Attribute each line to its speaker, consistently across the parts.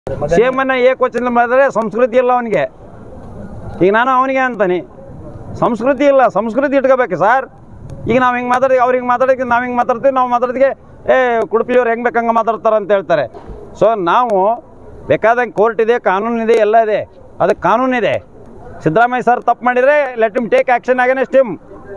Speaker 1: ಸೇಮನ್ನು ಏಕವಚನದಲ್ಲಿ ಮಾಡಿದ್ರೆ ಸಂಸ್ಕೃತಿ ಇಲ್ಲ ಅವನಿಗೆ. ಈಗ ನಾನು ಅವನಿಗೆ ಅಂತಾನೆ ಸಂಸ್ಕೃತಿ ಇಲ್ಲ, ಸಂಸ್ಕೃತಿ ಇಟ್ಕೋಬೇಕು ಸರ್. ಈಗ ನಾವು ಹಿಂಗೆ ಮಾತಾಡ್ತೀವಿ, ಅವ್ರು ಹಿಂಗೆ ಮಾತಾಡೋಕ್ಕೆ ನಾವು ಹಿಂಗೆ ಮಾತಾಡ್ತೀವಿ, ನಾವು ಮಾತಾಡೋದಕ್ಕೆ ಕುಡುಪಿಯವ್ರು ಹೆಂಗೆ ಬೇಕಂಗೆ ಮಾತಾಡ್ತಾರೆ ಅಂತ ಹೇಳ್ತಾರೆ. ಸೊ ನಾವು ಬೇಕಾದಂಗೆ ಕೋರ್ಟ್ ಇದೆ, ಕಾನೂನಿದೆ, ಎಲ್ಲ ಇದೆ. ಅದಕ್ಕೆ ಕಾನೂನಿದೆ. ಸಿದ್ದರಾಮಯ್ಯ ಸರ್ ತಪ್ಪು ಮಾಡಿದರೆ let him take action against him.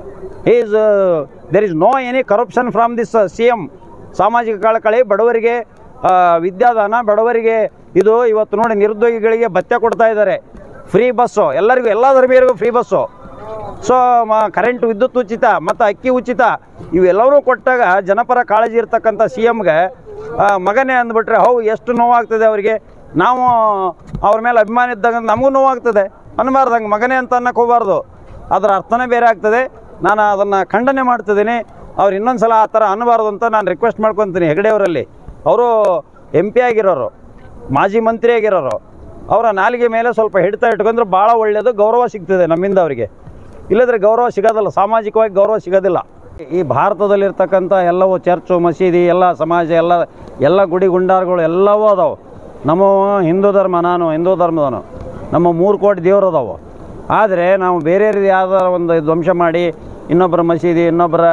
Speaker 1: There is no any corruption from this CM. ಸಾಮಾಜಿಕ ಕಳಕಳಿ, ಬಡವರಿಗೆ ವಿದ್ಯಾದಾನ, ಬಡವರಿಗೆ ಇದು ಇವತ್ತು ನೋಡಿ ನಿರುದ್ಯೋಗಿಗಳಿಗೆ ಭತ್ಯೆ ಕೊಡ್ತಾ ಇದ್ದಾರೆ, ಫ್ರೀ ಬಸ್ಸು ಎಲ್ಲರಿಗೂ, ಎಲ್ಲ ಧರ್ಮೀಯರಿಗೂ ಫ್ರೀ ಬಸ್ಸು. ಸೊ ಕರೆಂಟ್, ವಿದ್ಯುತ್ ಉಚಿತ ಮತ್ತು ಅಕ್ಕಿ ಉಚಿತ ಇವೆಲ್ಲವೂ ಕೊಟ್ಟಾಗ ಜನಪರ ಕಾಳಜಿ ಇರ್ತಕ್ಕಂಥ CMಗೆ ಮಗನೇ ಅಂದ್ಬಿಟ್ರೆ ಎಷ್ಟು ನೋವಾಗ್ತದೆ ಅವರಿಗೆ. ನಾವು ಅವ್ರ ಮೇಲೆ ಅಭಿಮಾನ ಇದ್ದಾಗ ನಮಗೂ ನೋವಾಗ್ತದೆ. ಅನ್ನಬಾರ್ದಂಗೆ ಮಗನೇ ಅಂತ ಅನ್ನಕ್ಕೆ ಹೋಗಬಾರ್ದು, ಅದರ ಅರ್ಥನೇ ಬೇರೆ ಆಗ್ತದೆ. ನಾನು ಅದನ್ನು ಖಂಡನೆ ಮಾಡ್ತಿದ್ದೀನಿ. ಅವ್ರು ಇನ್ನೊಂದು ಸಲ ಆ ಥರ ಅನ್ನಬಾರ್ದು ಅಂತ ನಾನು ರಿಕ್ವೆಸ್ಟ್ ಮಾಡ್ಕೊತೀನಿ. ಹೆಗಡೆಯವರಲ್ಲಿ ಅವರು MP ಆಗಿರೋರು, ಮಾಜಿ ಮಂತ್ರಿ ಆಗಿರೋರು, ಅವರ ನಾಲಿಗೆ ಮೇಲೆ ಸ್ವಲ್ಪ ಹಿಡಿತ ಇಟ್ಕೊಂಡ್ರೆ ಭಾಳ ಒಳ್ಳೆಯದು, ಗೌರವ ಸಿಗ್ತದೆ ನಮ್ಮಿಂದ ಅವರಿಗೆ. ಇಲ್ಲದ್ರೆ ಗೌರವ ಸಿಗೋದಿಲ್ಲ, ಸಾಮಾಜಿಕವಾಗಿ ಗೌರವ ಸಿಗೋದಿಲ್ಲ. ಈ ಭಾರತದಲ್ಲಿರ್ತಕ್ಕಂಥ ಎಲ್ಲವೂ ಚರ್ಚು, ಮಸೀದಿ, ಎಲ್ಲ ಸಮಾಜ, ಎಲ್ಲ ಗುಡಿ ಗುಂಡಾರಗಳು ಎಲ್ಲವೂ ಅದಾವೆ. ನಮ್ಮ ಹಿಂದೂ ಧರ್ಮ, ನಾನು ಹಿಂದೂ ಧರ್ಮದವನು, ನಮ್ಮ 3 ಕೋಟಿ ದೇವರು ಅದಾವೆ. ಆದರೆ ನಾವು ಬೇರೆ ಯಾವ್ದಾರ ಒಂದು ಧ್ವಂಸ ಮಾಡಿ ಇನ್ನೊಬ್ಬರ ಮಸೀದಿ, ಇನ್ನೊಬ್ಬರ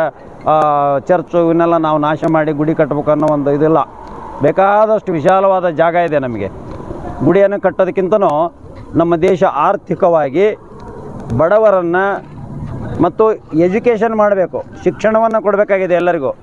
Speaker 1: ಚರ್ಚು ಇವನ್ನೆಲ್ಲ ನಾವು ನಾಶ ಮಾಡಿ ಗುಡಿ ಕಟ್ಟಬೇಕು ಅನ್ನೋ ಒಂದು ಇದಿಲ್ಲ. ಬೇಕಾದಷ್ಟು ವಿಶಾಲವಾದ ಜಾಗ ಇದೆ ನಮಗೆ. ಗುಡಿಯನ್ನು ಕಟ್ಟೋದಕ್ಕಿಂತನೂ ನಮ್ಮ ದೇಶ ಆರ್ಥಿಕವಾಗಿ ಬಡವರನ್ನು ಮತ್ತು ಎಜುಕೇಷನ್ ಮಾಡಬೇಕು, ಶಿಕ್ಷಣವನ್ನು ಕೊಡಬೇಕಾಗಿದೆ ಎಲ್ಲರಿಗೂ.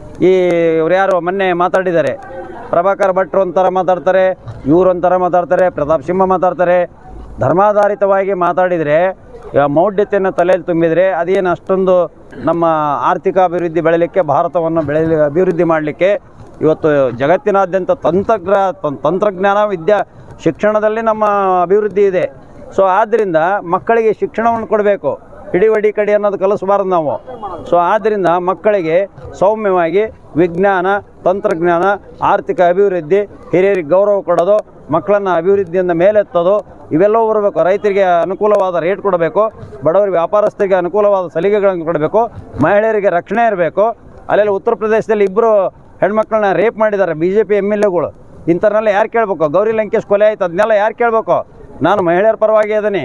Speaker 1: ಇವ್ರು ಯಾರು ಮೊನ್ನೆ ಮಾತಾಡಿದ್ದಾರೆ, ಪ್ರಭಾಕರ್ ಭಟ್ರು ಒಂಥರ ಮಾತಾಡ್ತಾರೆ, ಇವರು ಒಂಥರ ಮಾತಾಡ್ತಾರೆ, ಪ್ರತಾಪ್ ಸಿಂಹ ಮಾತಾಡ್ತಾರೆ. ಧರ್ಮಾಧಾರಿತವಾಗಿ ಮಾತಾಡಿದರೆ, ಮೌಢ್ಯತೆಯನ್ನು ತಲೆಯಲ್ಲಿ ತುಂಬಿದರೆ ಅದೇನು ಅಷ್ಟೊಂದು ನಮ್ಮ ಆರ್ಥಿಕ ಅಭಿವೃದ್ಧಿ ಬೆಳೀಲಿಕ್ಕೆ, ಭಾರತವನ್ನು ಅಭಿವೃದ್ಧಿ ಮಾಡಲಿಕ್ಕೆ ಇವತ್ತು ಜಗತ್ತಿನಾದ್ಯಂತ ತಂತ್ರಜ್ಞಾನ, ಶಿಕ್ಷಣದಲ್ಲಿ ನಮ್ಮ ಅಭಿವೃದ್ಧಿ ಇದೆ. ಸೊ ಆದ್ದರಿಂದ ಮಕ್ಕಳಿಗೆ ಶಿಕ್ಷಣವನ್ನು ಕೊಡಬೇಕು, ಹಿಡಿವಡಿ ಕಡಿ ಅನ್ನೋದು ಕಲಿಸಬಾರ್ದು ನಾವು. ಸೊ ಆದ್ದರಿಂದ ಮಕ್ಕಳಿಗೆ ಸೌಮ್ಯವಾಗಿ ವಿಜ್ಞಾನ, ತಂತ್ರಜ್ಞಾನ, ಆರ್ಥಿಕ ಅಭಿವೃದ್ಧಿ, ಹಿರಿಯರಿಗೆ ಗೌರವ ಕೊಡೋದು, ಮಕ್ಕಳನ್ನು ಅಭಿವೃದ್ಧಿಯಿಂದ ಮೇಲೆತ್ತೋದು ಇವೆಲ್ಲವೂ ಬರಬೇಕು. ರೈತರಿಗೆ ಅನುಕೂಲವಾದ ರೇಟ್ ಕೊಡಬೇಕು, ಬಡವರಿಗೆ, ವ್ಯಾಪಾರಸ್ಥರಿಗೆ ಅನುಕೂಲವಾದ ಸಲಿಗೆಗಳನ್ನು ಕೊಡಬೇಕು, ಮಹಿಳೆಯರಿಗೆ ರಕ್ಷಣೆ ಇರಬೇಕು. ಅಲ್ಲೆಲ್ಲ ಉತ್ತರ ಪ್ರದೇಶದಲ್ಲಿ 2 ಹೆಣ್ಮಕ್ಳನ್ನ ರೇಪ್ ಮಾಡಿದ್ದಾರೆ BJP MLAಗಳು. ಇಂಥವ್ರನ್ನೆಲ್ಲ ಯಾರು ಕೇಳಬೇಕು? ಗೌರಿ ಲಂಕೇಶ್ ಕೊಲೆ ಆಯ್ತು, ಅದನ್ನೆಲ್ಲ ಯಾರು ಕೇಳಬೇಕು? ನಾನು ಮಹಿಳೆಯರ ಪರವಾಗಿ ಅದೀನಿ.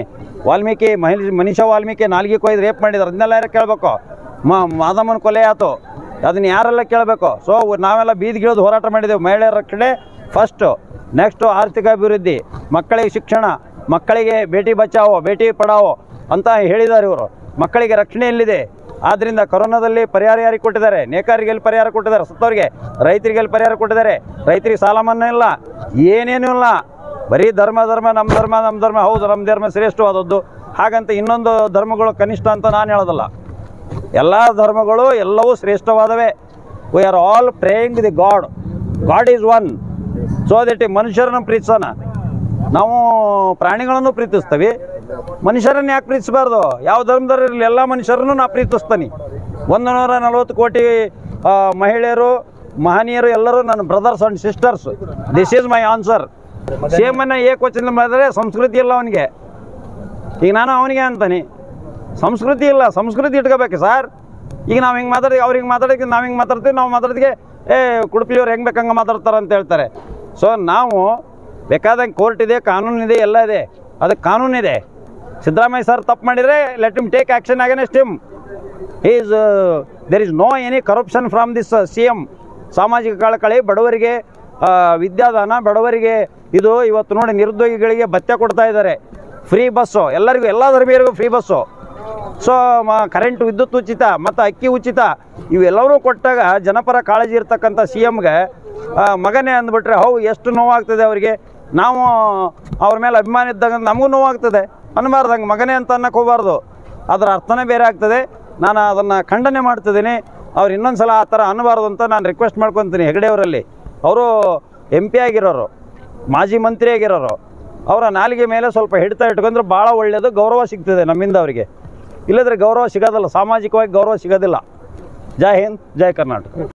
Speaker 1: ಮನೀಷಾ ವಾಲ್ಮೀಕಿ ನಾಲ್ಗೆ ಕೊಯ್ದು ರೇಪ್ ಮಾಡಿದ್ದಾರೆ, ಅದನ್ನೆಲ್ಲ ಯಾರು ಕೇಳಬೇಕು? ಮಾದಮ್ಮನ ಕೊಲೆ ಆಯಿತು, ಅದನ್ನು ಯಾರೆಲ್ಲ ಕೇಳಬೇಕು? ಸೊ ನಾವೆಲ್ಲ ಬೀದಿಗಿಳಿದು ಹೋರಾಟ ಮಾಡಿದೆವು. ಮಹಿಳೆಯರ ರಕ್ಷಣೆ ಫಸ್ಟು, ನೆಕ್ಸ್ಟು ಆರ್ಥಿಕ ಅಭಿವೃದ್ಧಿ, ಮಕ್ಕಳಿಗೆ ಶಿಕ್ಷಣ, ಮಕ್ಕಳಿಗೆ ಬೇಟಿ ಬಚಾವೋ ಬೇಟಿ ಪಡಾವೋ ಅಂತ ಹೇಳಿದ್ದಾರೆ ಇವರು. ಮಕ್ಕಳಿಗೆ ರಕ್ಷಣೆ ಎಲ್ಲಿದೆ? ಆದ್ದರಿಂದ ಕೊರೋನಾದಲ್ಲಿ ಪರಿಹಾರ ಯಾರಿಗೆ ಕೊಟ್ಟಿದ್ದಾರೆ? ನೇಕಾರಿಗೆ ಎಲ್ಲಿ ಪರಿಹಾರ ಕೊಟ್ಟಿದ್ದಾರೆ? ಸತ್ತವರಿಗೆ. ರೈತರಿಗೆ ಎಲ್ಲಿ ಪರಿಹಾರ ಕೊಟ್ಟಿದ್ದಾರೆ? ರೈತರಿಗೆ ಸಾಲ ಮನ್ನಾ ಇಲ್ಲ, ಏನೇನೂ ಇಲ್ಲ. ಬರೀ ಧರ್ಮ ನಮ್ಮ ಧರ್ಮ. ಹೌದು, ನಮ್ಮ ಧರ್ಮ ಶ್ರೇಷ್ಠವಾದದ್ದು, ಹಾಗಂತ ಇನ್ನೊಂದು ಧರ್ಮಗಳು ಕನಿಷ್ಠ ಅಂತ ನಾನು ಹೇಳೋದಲ್ಲ. ಎಲ್ಲ ಧರ್ಮಗಳು ಎಲ್ಲವೂ ಶ್ರೇಷ್ಠವಾದವೇ. We are all praying the god is one. So that ಮನುಷ್ಯರನ್ನು ಪ್ರೀತಿಸೋಣ. ನಾವು ಪ್ರಾಣಿಗಳನ್ನು ಪ್ರೀತಿಸ್ತೀವಿ, ಮನುಷ್ಯರನ್ನು ಯಾಕೆ ಪ್ರೀತಿಸಬಾರ್ದು? ಯಾವ ಧರ್ಮದಲ್ಲಿರಲಿ ಎಲ್ಲ ಮನುಷ್ಯರನ್ನು ನಾ ಪ್ರೀತಿಸ್ತೀನಿ. 140 ಕೋಟಿ ಮಹಿಳೆಯರು, ಮಹನೀಯರು ಎಲ್ಲರೂ ನನ್ನ brothers and sisters. This is my answer. ಸೇಮನ್ನು ಏಕವಚನದಲ್ಲಿ ಮಾಡಿದ್ರೆ ಸಂಸ್ಕೃತಿ ಇಲ್ಲ ಅವನಿಗೆ. ಈಗ ನಾನು ಅವನಿಗೆ ಅಂತಾನೆ ಸಂಸ್ಕೃತಿ ಇಲ್ಲ, ಸಂಸ್ಕೃತಿ ಇಟ್ಕೋಬೇಕು ಸರ್. ಈಗ ನಾವು ಹಿಂಗೆ ಮಾತಾಡ್ತೀವಿ, ಅವ್ರು ಹಿಂಗೆ ಮಾತಾಡೋಕ್ಕೆ ನಾವು ಹಿಂಗೆ ಮಾತಾಡ್ತೀವಿ, ನಾವು ಮಾತಾಡೋದಕ್ಕೆ ಕುಡುಪಿಯವ್ರು ಹೆಂಗೆ ಬೇಕಂಗೆ ಮಾತಾಡ್ತಾರೆ ಅಂತ ಹೇಳ್ತಾರೆ. ಸೊ ನಾವು ಬೇಕಾದಂಗೆ ಕೋರ್ಟ್ ಇದೆ, ಕಾನೂನಿದೆ, ಎಲ್ಲ ಇದೆ. ಅದಕ್ಕೆ ಕಾನೂನಿದೆ. ಸಿದ್ದರಾಮಯ್ಯ ಸರ್ ತಪ್ಪು ಮಾಡಿದರೆ let him take action against him. There is no any corruption from this CM. ಸಾಮಾಜಿಕ ಕಳಕಳಿ, ಬಡವರಿಗೆ ವಿದ್ಯಾದಾನ, ಬಡವರಿಗೆ ಇದು ಇವತ್ತು ನೋಡಿ ನಿರುದ್ಯೋಗಿಗಳಿಗೆ ಭತ್ಯೆ ಕೊಡ್ತಾ ಇದ್ದಾರೆ, ಫ್ರೀ ಬಸ್ಸು ಎಲ್ಲರಿಗೂ, ಎಲ್ಲ ಧರ್ಮೀಯರಿಗೂ ಫ್ರೀ ಬಸ್ಸು. ಸೊ ಕರೆಂಟ್, ವಿದ್ಯುತ್ ಉಚಿತ ಮತ್ತು ಅಕ್ಕಿ ಉಚಿತ ಇವೆಲ್ಲವೂ ಕೊಟ್ಟಾಗ ಜನಪರ ಕಾಳಜಿ ಇರ್ತಕ್ಕಂಥ CMಗೆ ಮಗನೇ ಅಂದ್ಬಿಟ್ರೆ ಎಷ್ಟು ನೋವಾಗ್ತದೆ ಅವರಿಗೆ. ನಾವು ಅವ್ರ ಮೇಲೆ ಅಭಿಮಾನ ಇದ್ದಾಗ ನಮಗೂ ನೋವಾಗ್ತದೆ. ಅನ್ನಬಾರ್ದಂಗೆ ಮಗನೇ ಅಂತ ಅನ್ನಕ್ಕೆ ಹೋಗಬಾರ್ದು, ಅದರ ಅರ್ಥನೇ ಬೇರೆ ಆಗ್ತದೆ. ನಾನು ಅದನ್ನು ಖಂಡನೆ ಮಾಡ್ತಿದ್ದೀನಿ. ಅವ್ರು ಇನ್ನೊಂದು ಸಲ ಆ ಥರ ಅನ್ನಬಾರ್ದು ಅಂತ ನಾನು ರಿಕ್ವೆಸ್ಟ್ ಮಾಡ್ಕೊತೀನಿ. ಹೆಗಡೆಯವರಲ್ಲಿ ಅವರು MP ಆಗಿರೋರು, ಮಾಜಿ ಮಂತ್ರಿ ಆಗಿರೋರು, ಅವರ ನಾಲಿಗೆ ಮೇಲೆ ಸ್ವಲ್ಪ ಹಿಡಿತ ಇಟ್ಕೊಂಡ್ರೆ ಭಾಳ ಒಳ್ಳೆಯದು, ಗೌರವ ಸಿಗ್ತದೆ ನಮ್ಮಿಂದ ಅವರಿಗೆ. ಇಲ್ಲದ್ರೆ ಗೌರವ ಸಿಗೋದಿಲ್ಲ, ಸಾಮಾಜಿಕವಾಗಿ ಗೌರವ ಸಿಗೋದಿಲ್ಲ. ಜೈ ಹಿಂದ್, ಜೈ ಕರ್ನಾಟಕ.